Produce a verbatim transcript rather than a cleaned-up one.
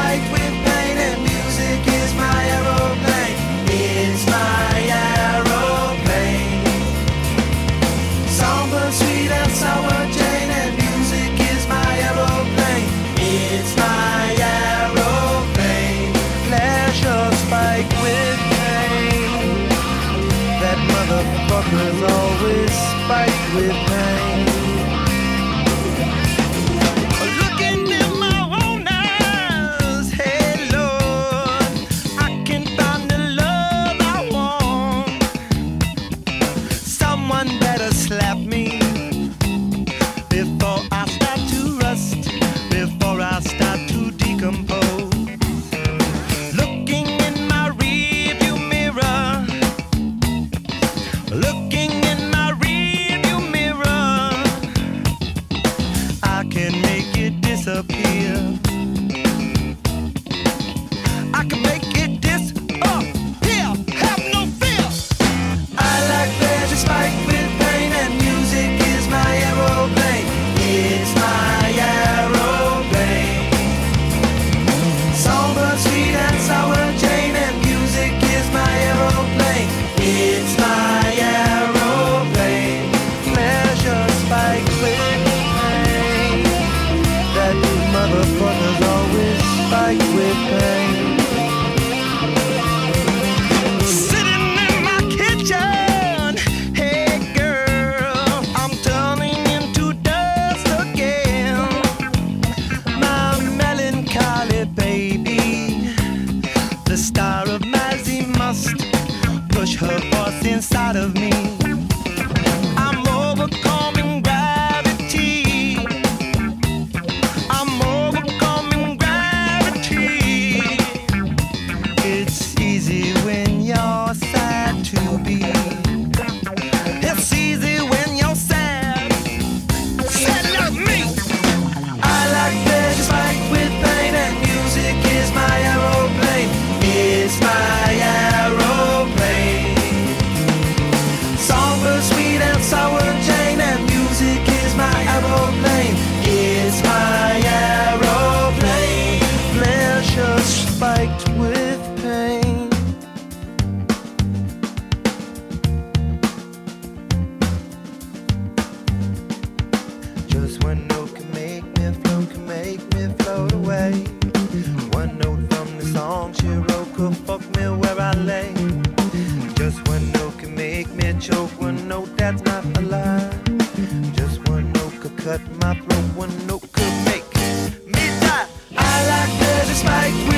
spiked with pain, and music is my aeroplane. It's my aeroplane. Songbird, sweet and sour Jane, and music is my aeroplane. It's my aeroplane. Pleasure spiked with pain. That motherfucker's always spiked with pain. Slap me before I start to rust, before I start to decompose. Looking in my rearview mirror, looking in my rearview mirror, I can make it disappear. I can make it disappear. Have no fear. I like pleasure spiked with motherfuckers always spiked with pain. Sitting in my kitchen, hey girl, I'm turning into dust again. My melancholy baby, the star of Mazzy must push her voice inside of me. I'm overcoming gravity. I'm overcoming gravity. It's easy when you're sad to be. It's easy when you're sad. Sad like me. I like pleasure spiked with pain, and music is my aeroplane. It's my aeroplane. Songbird, sweet and sour Jane, and music is my aeroplane. It's my aeroplane. Pleasure spiked with pain. Just one note can make me float, can make me float away. One note from the song she wrote could fuck me where I lay. Just one note can make me choke, one note that's not a lie. Just one note could cut my throat, one note could make me die. I like pleasure spiked with